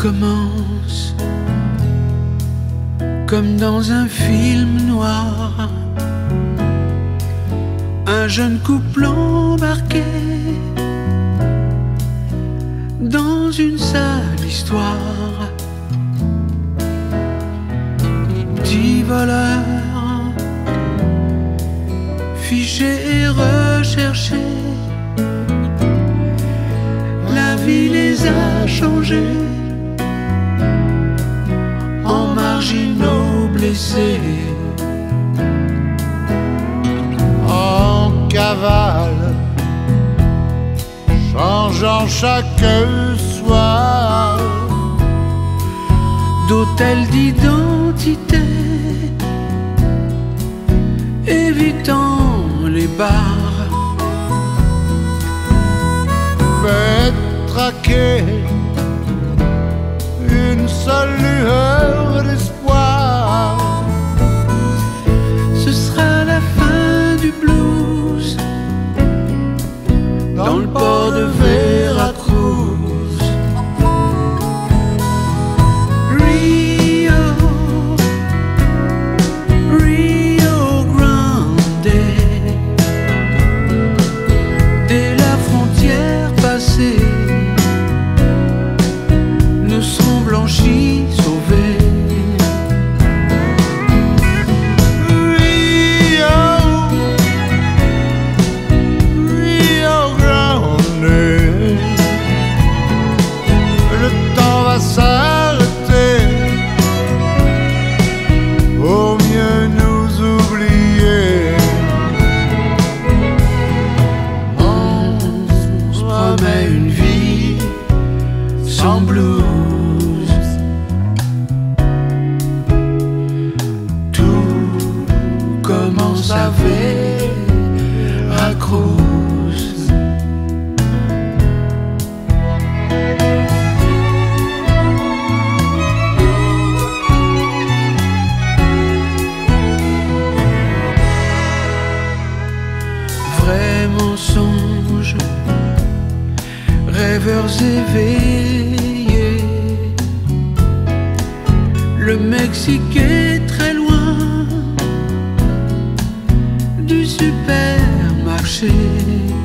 commence comme dans un film noir. Un jeune couple embarqué dans une sale histoire. Dix voleurs fichés et recherchés. La vie les a changés en marginaux blessés. En cavale, changeant chaque soir d'hôtel d'identité, évitant les bars. Mais traquer une seule lueur d'espoir, ce sera la fin du blues dans le port de Veracruz. Rio Grande, dès la frontière passée, nous serons blanchis, sauvés. Rio Grande, le temps va s'arrêter, au mieux nous oublier. On se promet une vie sans blues. Tout commence à Veracruz. Vrai mensonge, rêveurs éveillés. Le Mexique est très loin du supermarché.